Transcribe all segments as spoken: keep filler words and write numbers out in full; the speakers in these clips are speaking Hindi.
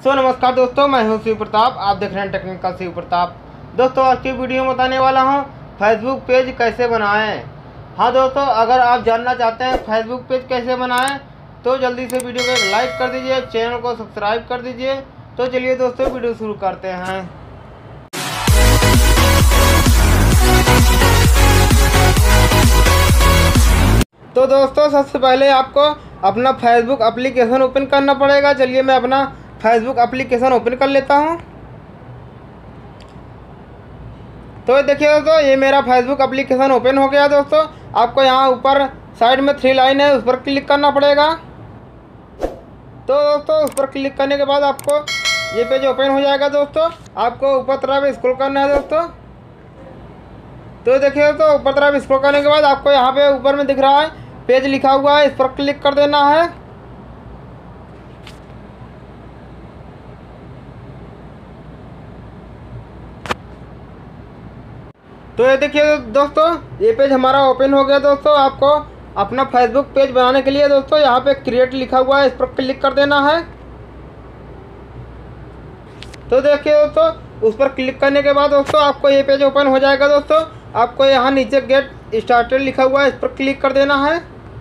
सो नमस्कार दोस्तों, मैं हूं शिव प्रताप। आप देख रहे हैं टेक्निकल शिव प्रताप। दोस्तों आज की वीडियो में बताने वाला हूं फेसबुक पेज कैसे बनाएं। हाँ दोस्तों, अगर आप जानना चाहते हैं फेसबुक पेज कैसे बनाएं तो जल्दी से वीडियो को लाइक कर दीजिए, चैनल को सब्सक्राइब कर दीजिए। तो चलिए दोस्तों वीडियो शुरू करते हैं। तो दोस्तों सबसे पहले आपको अपना फेसबुक एप्लीकेशन ओपन करना पड़ेगा। चलिए मैं अपना फेसबुक एप्लीकेशन ओपन कर लेता हूं। तो देखिए दोस्तों, ये मेरा फेसबुक एप्लीकेशन ओपन हो गया। दोस्तों आपको यहाँ ऊपर साइड में थ्री लाइन है, उस पर क्लिक करना पड़ेगा। तो दोस्तों उस पर क्लिक करने के बाद आपको ये पेज ओपन हो जाएगा। दोस्तों आपको ऊपर तरफ स्क्रॉल करना है। दोस्तों तो देखिए दोस्तों, ऊपर तरफ स्क्रॉल करने के बाद आपको यहाँ पे ऊपर में दिख रहा है पेज लिखा हुआ है, इस पर क्लिक कर देना है। तो ये देखिए दोस्तों, ये पेज हमारा ओपन हो गया। दोस्तों आपको अपना फेसबुक पेज बनाने के लिए दोस्तों यहाँ पे क्रिएट लिखा हुआ है, इस पर क्लिक कर देना है। तो देखिए दोस्तों, उस पर क्लिक करने के बाद दोस्तों आपको ये पेज ओपन हो जाएगा। दोस्तों आपको यहाँ नीचे गेट स्टार्टेड लिखा हुआ है, इस पर क्लिक कर देना है।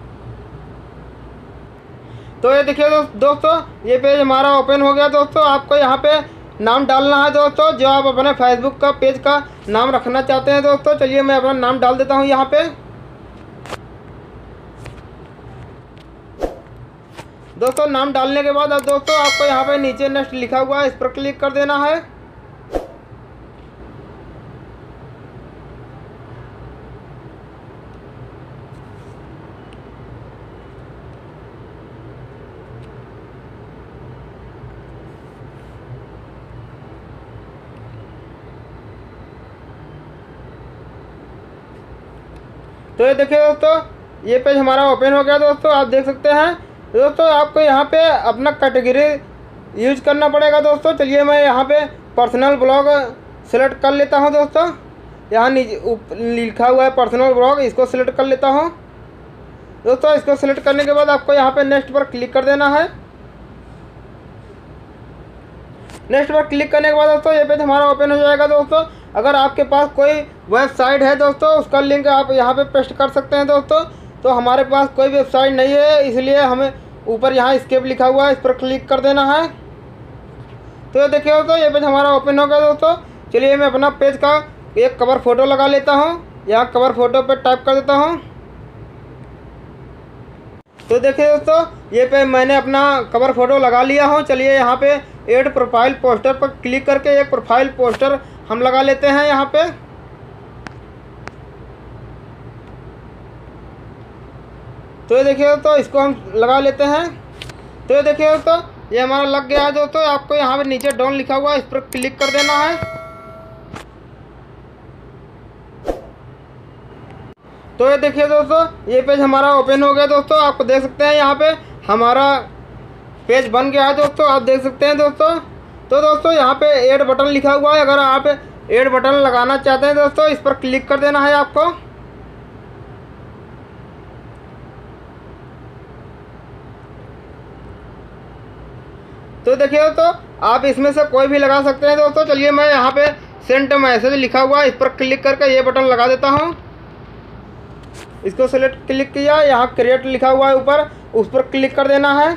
तो ये देखिए दोस्तों, ये पेज हमारा ओपन हो गया। दोस्तों आपको यहाँ पे नाम डालना है दोस्तों, जो आप अपने फेसबुक का पेज का नाम रखना चाहते हैं। दोस्तों चलिए मैं अपना नाम डाल देता हूँ यहाँ पे। दोस्तों नाम डालने के बाद अब दोस्तों आपको यहाँ पे नीचे नेक्स्ट लिखा हुआ है, इस पर क्लिक कर देना है। तो ये देखिए दोस्तों, ये पेज हमारा ओपन हो गया। दोस्तों आप देख सकते हैं। दोस्तों आपको यहाँ पे अपना कैटेगरी यूज करना पड़ेगा। दोस्तों चलिए मैं यहाँ पे पर्सनल ब्लॉग सेलेक्ट कर लेता हूँ। दोस्तों यहाँ नीचे लिखा हुआ है पर्सनल ब्लॉग, इसको सिलेक्ट कर लेता हूँ। दोस्तों इसको सिलेक्ट करने के बाद आपको यहाँ पे नेक्स्ट पर क्लिक कर देना है। नेक्स्ट पर क्लिक करने के बाद दोस्तों ये पेज हमारा ओपन हो जाएगा। दोस्तों अगर आपके पास कोई वेबसाइट है दोस्तों, उसका लिंक आप यहाँ पे पेस्ट कर सकते हैं। दोस्तों तो हमारे पास कोई वेबसाइट नहीं है, इसलिए हमें ऊपर यहाँ स्केप लिखा हुआ है, इस पर क्लिक कर देना है। तो ये देखिए दोस्तों, ये पेज हमारा ओपन हो गया। दोस्तों चलिए मैं अपना पेज का एक कवर फोटो लगा लेता हूँ। यहाँ कवर फोटो पर टाइप कर देता हूँ। तो देखिए दोस्तों, ये पे मैंने अपना कवर फोटो लगा लिया हूँ। चलिए यहाँ पे ऐड प्रोफाइल पोस्टर पर क्लिक करके एक प्रोफाइल पोस्टर हम लगा लेते हैं यहाँ पे। तो ये देखिए दोस्तों, इसको हम लगा लेते हैं। तो ये देखिए दोस्तों, ये हमारा लग गया है। दोस्तों आपको यहाँ पे नीचे डाउन लिखा हुआ है, इस पर क्लिक कर देना है। तो ये देखिए दोस्तों, ये पेज हमारा ओपन हो गया। दोस्तों आपको देख सकते हैं यहाँ पे हमारा पेज बन गया है। दोस्तों आप देख सकते हैं। दोस्तों तो दोस्तों यहाँ पे ऐड बटन लिखा हुआ है, अगर आप ऐड बटन लगाना चाहते हैं दोस्तों, इस पर क्लिक कर देना है आपको। तो देखिए दोस्तों, आप इसमें से कोई भी लगा सकते हैं। दोस्तों चलिए मैं यहाँ पे सेंड मैसेज लिखा हुआ है, इस पर क्लिक करके ये बटन लगा देता हूँ। इसको सेलेक्ट क्लिक किया, यहाँ क्रिएट लिखा हुआ है ऊपर, उस पर क्लिक कर देना है।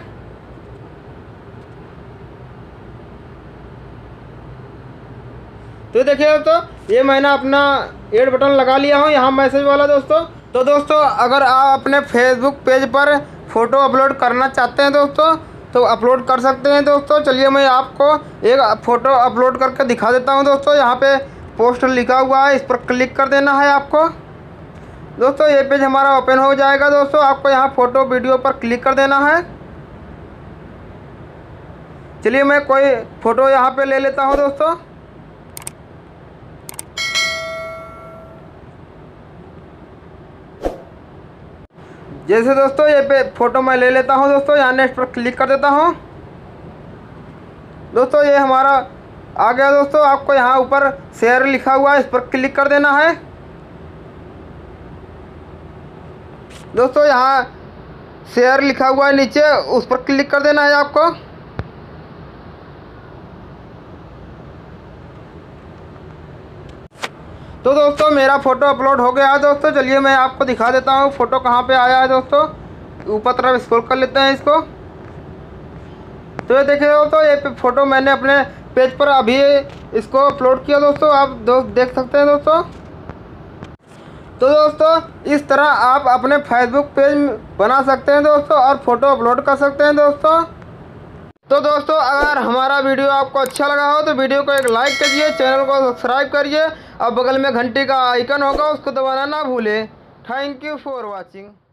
तो देखिए दोस्तों, ये मैंने अपना ऐड बटन लगा लिया हूँ यहाँ मैसेज वाला। दोस्तों तो दोस्तों अगर आप अपने फेसबुक पेज पर फ़ोटो अपलोड करना चाहते हैं दोस्तों, तो अपलोड कर सकते हैं। दोस्तों चलिए मैं आपको एक फ़ोटो अपलोड करके दिखा देता हूँ। दोस्तों यहाँ पे पोस्ट लिखा हुआ है, इस पर क्लिक कर देना है आपको। दोस्तों ये पेज हमारा ओपन हो जाएगा। दोस्तों आपको यहाँ फ़ोटो वीडियो पर क्लिक कर देना है। चलिए मैं कोई फ़ोटो यहाँ पे ले लेता हूँ। दोस्तों जैसे दोस्तों ये पे फ़ोटो मैं ले लेता हूँ। दोस्तों यहाँ नेक्स्ट पर क्लिक कर देता हूँ। दोस्तों ये हमारा आ गया। दोस्तों आपको यहाँ ऊपर शेयर लिखा हुआ है, इस पर क्लिक कर देना है। दोस्तों यहाँ शेयर लिखा हुआ है नीचे, उस पर क्लिक कर देना है आपको। तो दोस्तों मेरा फ़ोटो अपलोड हो गया है दोस्तों। चलिए मैं आपको दिखा देता हूँ फ़ोटो कहाँ पे आया है दोस्तों। ऊपर तरफ स्क्रॉल कर लेते हैं इसको। तो ये देखिए दोस्तों, ये फ़ोटो मैंने अपने पेज पर अभी इसको अपलोड किया दोस्तों। आप दोस्त देख सकते हैं दोस्तों। तो दोस्तों इस तरह आप अपने फेसबुक पेज बना सकते हैं दोस्तों और फ़ोटो अपलोड कर सकते हैं दोस्तों। तो दोस्तों अगर हमारा वीडियो आपको अच्छा लगा हो तो वीडियो को एक लाइक करिए, चैनल को सब्सक्राइब करिए और बगल में घंटी का आइकन होगा उसको दबाना ना भूलें। Thank you for watching.